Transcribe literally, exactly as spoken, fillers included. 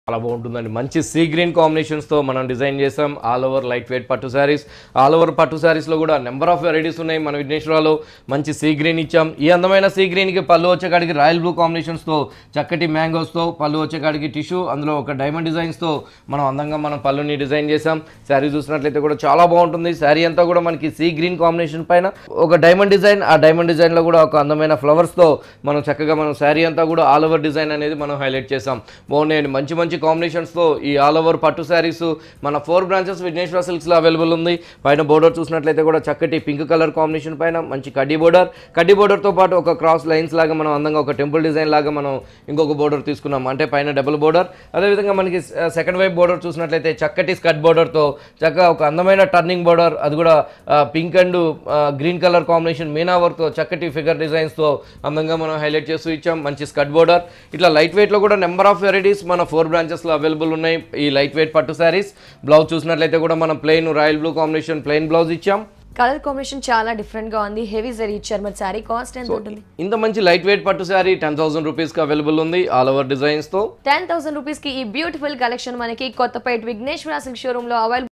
చాలా బాగుంటుందండి. మంచి సీ గ్రీన్ కాంబినేషన్స్తో మనం డిజైన్ చేసాం. ఆల్ ఓవర్ లైట్ వెయిట్ పట్టు శారీస్, ఆల్ ఓవర్ పట్టు శారీస్లో కూడా నెంబర్ ఆఫ్ వెరైటీస్ ఉన్నాయి. మన విఘ్నేశ్వరాలో మంచి సీ గ్రీన్ ఇచ్చాం. ఈ అందమైన సీ గ్రీన్కి పళ్ళు వచ్చేకాడికి రాయల్ బ్లూ కాంబినేషన్స్తో చక్కటి మ్యాంగోస్తో పళ్ళు వచ్చేకాడికి టిష్యూ, అందులో ఒక డైమండ్ డిజైన్స్తో మనం అందంగా మనం పళ్ళుని డిజైన్ చేసాం. శారీ చూసినట్లయితే కూడా చాలా బాగుంటుంది. శారీ అంతా కూడా మనకి సీ గ్రీన్ కాంబినేషన్ పైన ఒక డైమండ్ డిజైన్, ఆ డైమండ్ డిజైన్లో కూడా ఒక అందమైన ఫ్లవర్స్తో మనం చక్కగా మనం శారీ అంతా కూడా ఆల్ ఓవర్ డిజైన్ అనేది మనం హైలైట్ చేసాం. బాగున్నాయండి. మంచి మంచి కాంబినేషన్స్తో ఈ ఆల్ ఓవర్ పట్టు శారీస్ మన ఫోర్ బ్రాంచెస్ విఘ్నేశ్వర సిల్క్స్లో అవైలబుల్ ఉంది. పైన బోర్డర్ చూసినట్లయితే కూడా చక్కటి పింక్ కలర్ కాంబినేషన్ పైన మంచి కడ్డీ బోర్డర్, కడ్డీ బోర్డర్తో పాటు ఒక క్రాస్ లైన్స్ లాగా మనం అందంగా ఒక టెంపుల్ డిజైన్ లాగా మనం ఇంకొక బోర్డర్ తీసుకున్నాం. అంటే పైన డబుల్ బోర్డర్, అదేవిధంగా మనకి సెకండ్ వైపు బోర్డర్ చూసినట్లయితే చక్కటి స్కట్ బోర్డర్తో చక్కగా ఒక అందమైన టర్నింగ్ బోర్డర్, అది కూడా pink and green colour combination మీనా వర్క్తో చక్కటి ఫిగర్ డిజైన్స్తో అందంగా మనం హైలైట్ చేస్తూ ఇచ్చాం. మంచి స్కట్ బోర్డర్. ఇట్లా లైట్ వెయిట్లో కూడా నెంబర్ ఆఫ్ వెరైటీస్ మన ఫోర్ బ్రాంచెస్లో అవైలబుల్ ఉన్నాయి. ఈ లైట్ వెయిట్ పట్టు శారీస్ బ్లౌజ్ చూసినట్లయితే కూడా మనం plain royal blue combination plain blouse ఇచ్చాం. కలర్ కాంబినేషన్ చాలా డిఫరెంట్ గా ఉంది. హెవీ జరీ ఇచ్చారు. మరి సారీ కాస్ట్ ఎంత ఉంటుంది? ఇంత మంచి లైట్ వెయిట్ పట్టు శారీ టెన్ థౌసండ్ రూపీస్ కి అవైలబుల్ ఉంది. ఆల్ ఓవర్ డిజైన్స్ తో టెన్ థౌసండ్ రూపీస్ కి ఈ బ్యూటిఫుల్ కలెక్షన్ మనకి కొత్తపేట విఘ్నేశ్వర సిల్క్ షోరూమ్ లో అవైలబుల్